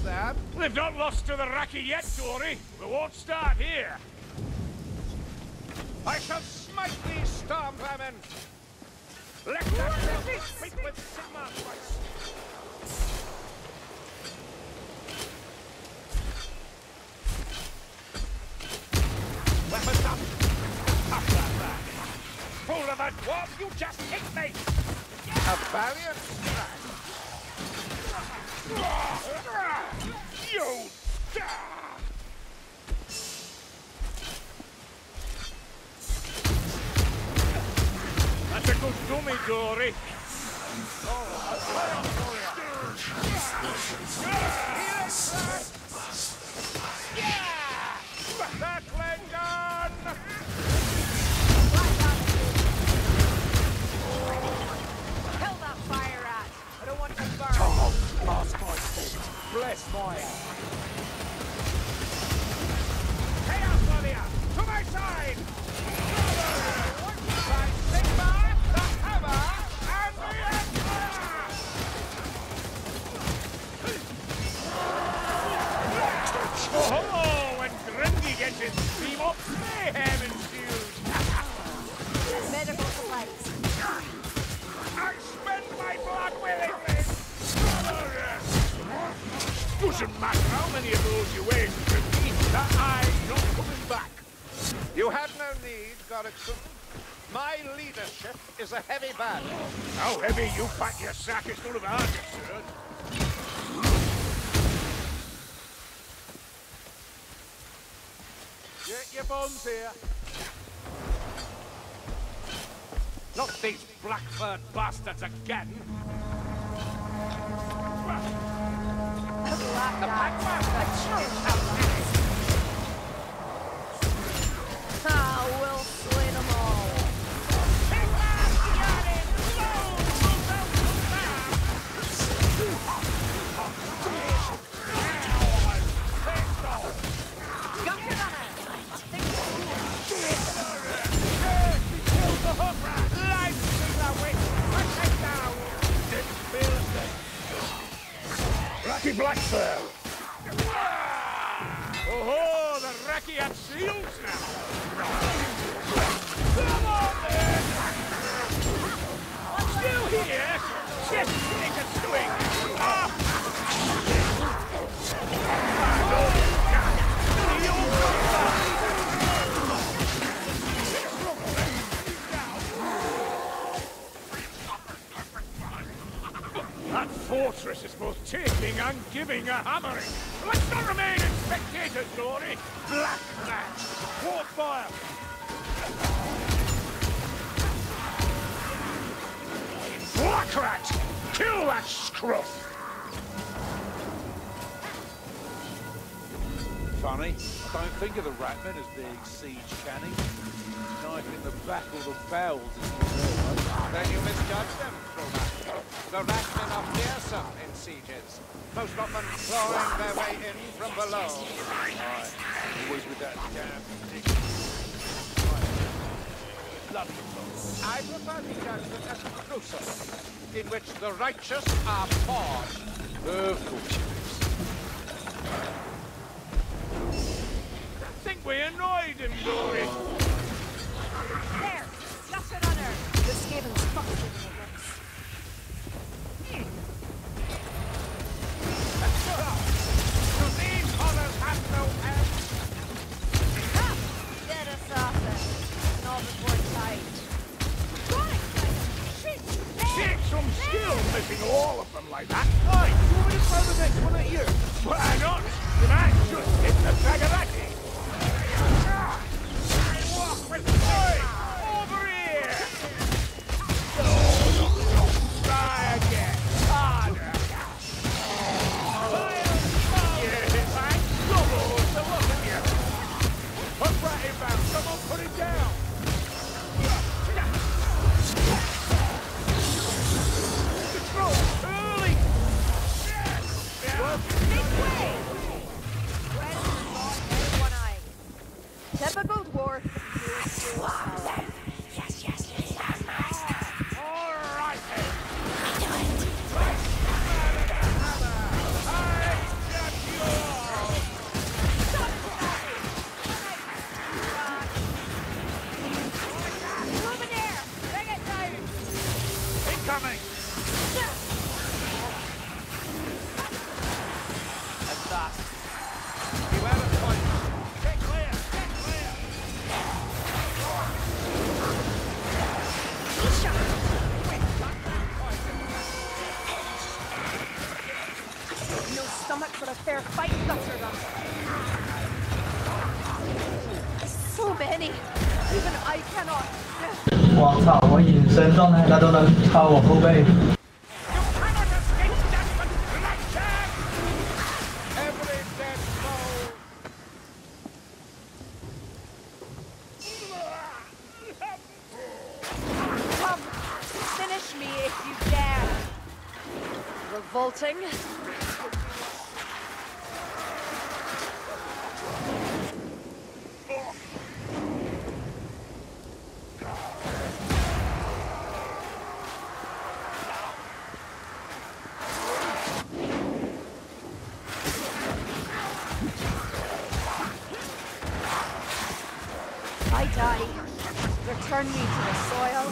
them. They've not lost to the Raki yet, Dory. We won't start here. I shall smite these storm vermin. Let that beat with Sigmar twice. Weapons up. Up that back. Fool of a dwarf, you just hit me. A valiant strike. You die! That's a good dummy, Dory. Battling gun! Kill that fire rat! I don't want to burn! Bless my ass. Chaos Warrior, to my side! By Sigmar, the Hammer, and the Empire! Oh, when Grundy gets his beam up, mayhem ensues. Medical supplies. I spend my blood willingly! Doesn't matter how many of those you win, Grundy, that eye's not coming back. You had no need, Gorikson. My leadership is a heavy bag. How heavy you pack your sack is none of our concern. Get your bones here. Not these black-furred bastards again. We'll slay them all. Raki Blackfur! Oh, the Raki have shields now! Come on, then! Still here? Just take a swing! That fortress is both taking and giving a hammering. Let's not remain as spectators, Dory. Black match. War fire. Black rat! Kill that scruff! Funny, I don't think of the Ratmen as being siege canny. Knife in the back or the bowels is the Then you misjudge them, Krona. The Ratmen are fearsome in sieges. Most often clawing their way in from below. Aye, always with that damn dick. Bloody I prefer to judge them as gruesome, in which the righteous are forged. Of course I think we annoyed him, Dory. There! Just another! The Skaven's fucked with me once. Do these horrors have no end? Ha! Dead assassin. Not before tight. Take some skill missing all of them like that. Aye, you want me to throw the next one at you? Why not? The man just hit the Tagaraki. Walk with me! Over here! Try again. Harder. Yes, it's like double the look at you. Put right inbound. Someone put it down. Early! Make way! Red and one eye. Typical dwarf. Yes, master. All right then. I do it. I judge those stomachs for a fair fight, Gutterdon. So many. Even I cannot. 我操！我隐身状态，他都能抄我后背。 Every dead soul. Come, finish me if you dare. Revolting. I die. Return me to the soil.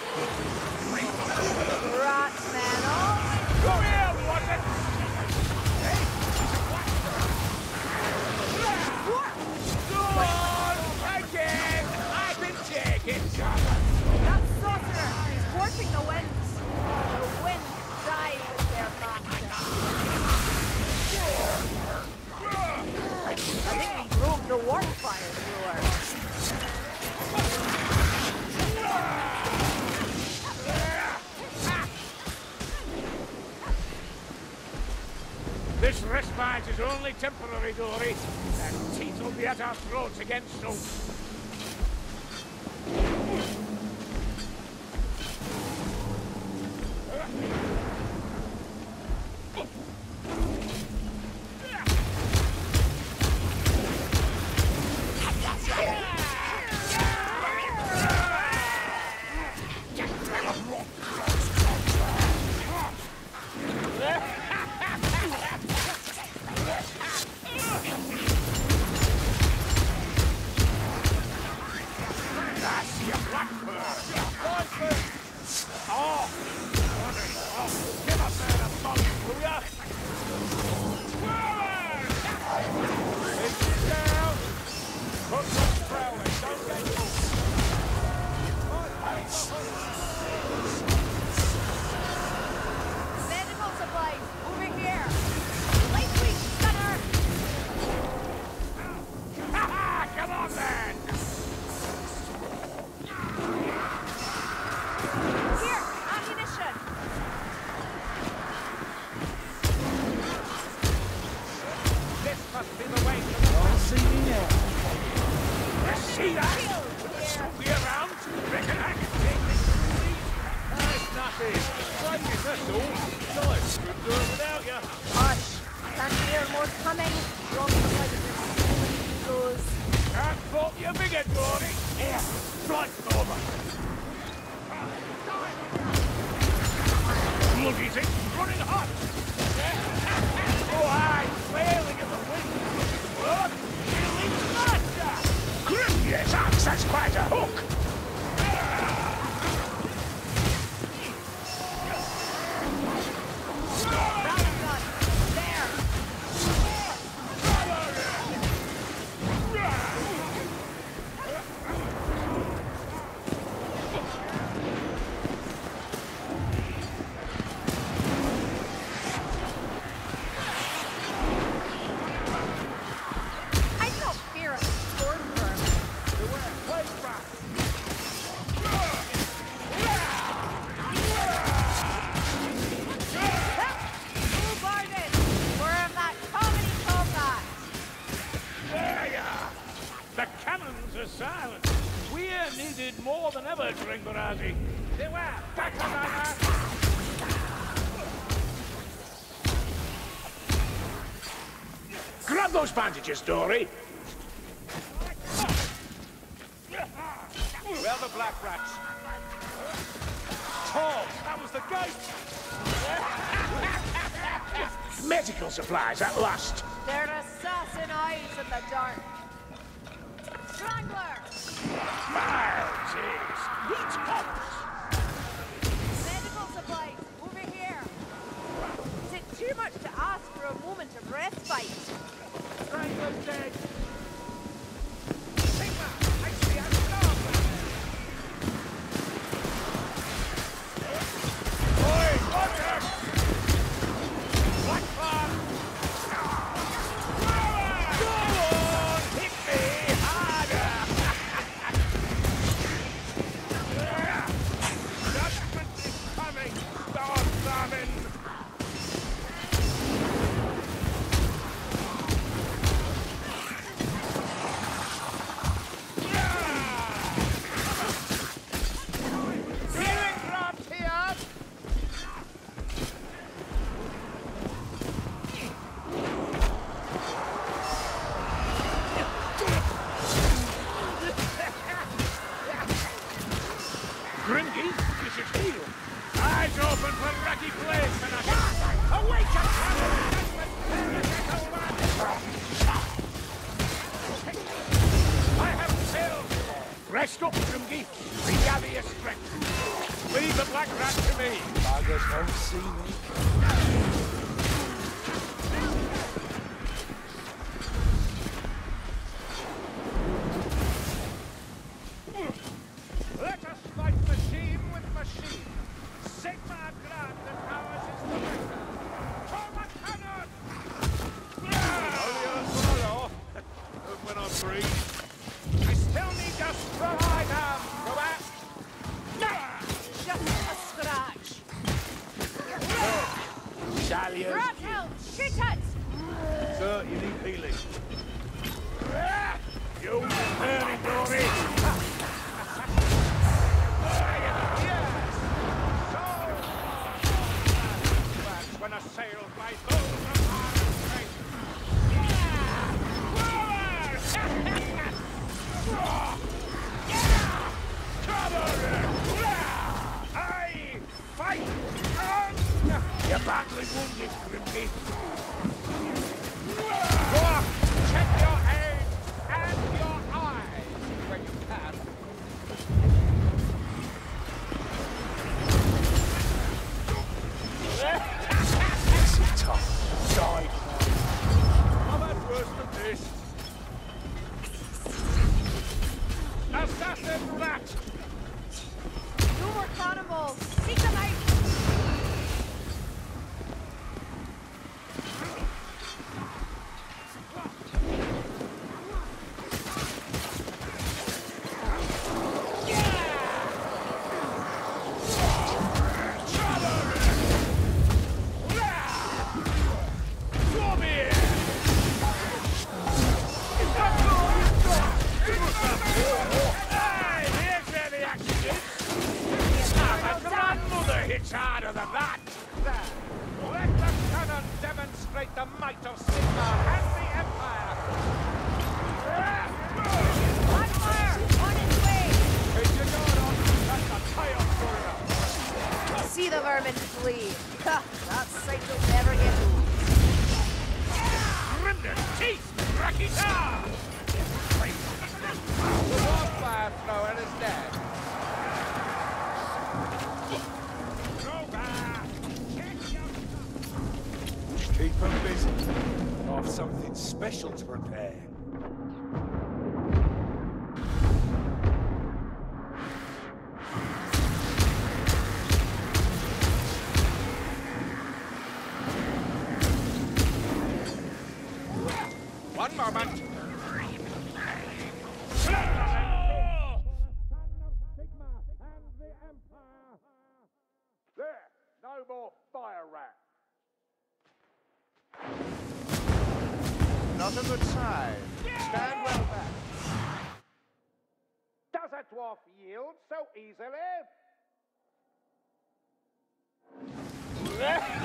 Rat man, oh! Come here, was it? Go on! Again! I can take it! That sorcerer is warping the winds. The wind died with their master. I think we broke the warp fire brewer. This respite is only temporary, Dory. And teeth will be at our throats again soon. Medical supplies, over here. Lightweight stunner. Come on, then! Here, ammunition. This must be the way to Don't see me now. See that? Should be around. Reckon I can take this easy. That's nothing. Saving, that's all. Nice. Couldn't do it without you. Hush. Can't hear more coming. Wrong side of this goes. Can't fault you bigger, Dory. Here, flight over. Bloody thing, running hot. Oh, aye, flailing in the wind. What? Killing master. Yes, axe, that's quite a hook. Ragavan. There. I don't fear a storm vermin. Who guarded? We're of that comedy combat. There you are. The cannons are silent. We're needed more than ever, Dringarazi. They were back on our... Grab those bandages, Dory. Where are the black rats? Tom, that was the gate. Medical supplies at last. They're assassin eyes in the dark. Strangler! Jeez. Heat hops. Medical supplies, over here. Is it too much to ask for a moment of respite? Strangler's dead. Sigma! I see a storm! Oi, water! Blackfire! dwarves won't see me. Let us fight machine with machine. Sigma Grand and ours is the better. Forward cannon! Only on tomorrow. When I breathe. We still need your strong arm, Croat. Just a scratch. Stallions. Grab help! Shoot it! Sir, you need healing. You burning Dory! Yes! So that's when assailed by those of our strength. I fight on! You're badly wounded, Grimby. Go up! Check your aim and your eyes when you can. This is tough. Died. I've had worse than this. Assassin rat! No more cannonballs! Seek them out! It's harder than that! There! Let the cannon demonstrate the might of Sigma and the Empire! Blackfire! On its way! Keep your guard on! That's a chaos warrior! See the vermin flee! Ha! That sight will never get old. Grimden teeth! Rakita! The warfire thrower is dead. Keep them busy. I've something special to prepare. One moment. There! No more fire rat. Not a good sign. Stand well back. Does a dwarf yield so easily?